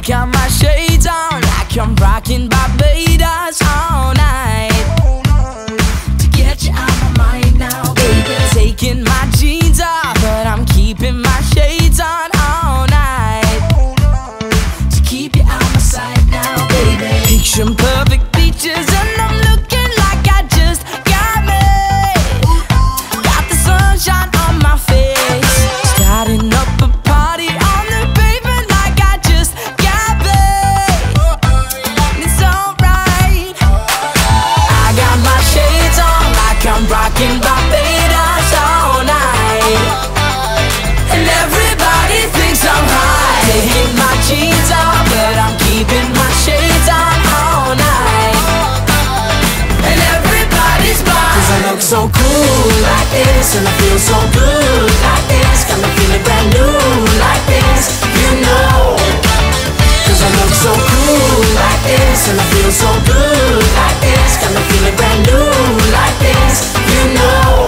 got my shades on like I'm rocking Barbados all night. To get you out my mind now, baby. Taking my jeans off, but I'm keeping my shades on all night. To keep you out my sight now, baby. Picture perfect beaches and I'm looking like I just got made. Got the sunshine on my face, starting up a party on the pavement like I just got paid. It's alright. I got my shades on like I'm rocking Barbados all night. And everybody thinks I'm high. Taking my jeans off, but I'm keeping my shades on all night. And everybody's blind, 'cause I look so cool like this, and I feel so good like this. Got me feeling brand new like this, you know. 'Cause I look so cool like this, and I feel so good like this. Got me feeling brand new like this, you know.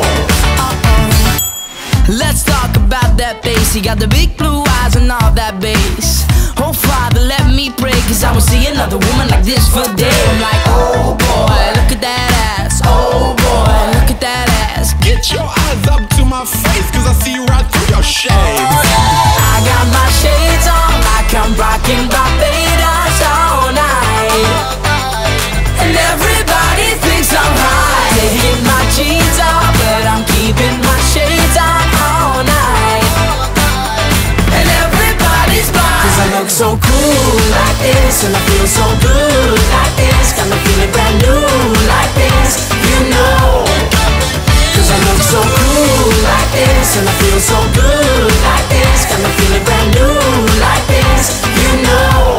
Let's talk about that bass. He got the big blue eyes and all that bass. Oh Father, let me pray, 'cause I won't see another woman like this for days. I'm like, oh boy, look at that ass. Oh boy, look at that ass. Get your eyes up to my face, 'cause I see right through your shades. I got my shades on like I'm rocking Barbados all night. And everybody thinks I'm high. Taking my jeans off, but I'm keeping my shades on all night. And everybody's blind, 'cause I look so cool like this, and I feel so good like this. Got me feeling brand new like this, you know. 'Cause I look so cool like this, and I feel so good like this. Got me feeling brand new like this, you know.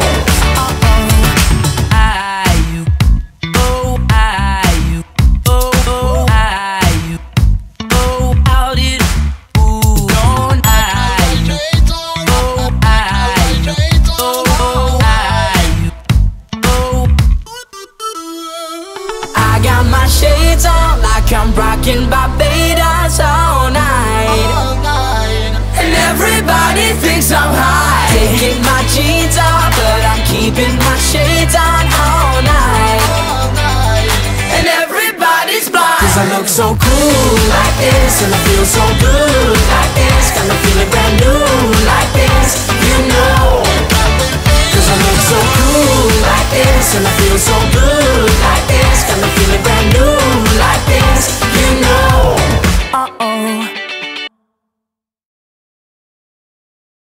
Shades on like I'm rocking Barbados all night. And everybody thinks I'm high. Taking my jeans off, but I'm keeping my shades on all night. And everybody's blind, 'cause I look so cool like this, and I feel so good like this. Got me feeling brand new like this, you know. 'Cause I look so cool like this, and I feel so good like this. Got me feeling brand new like this.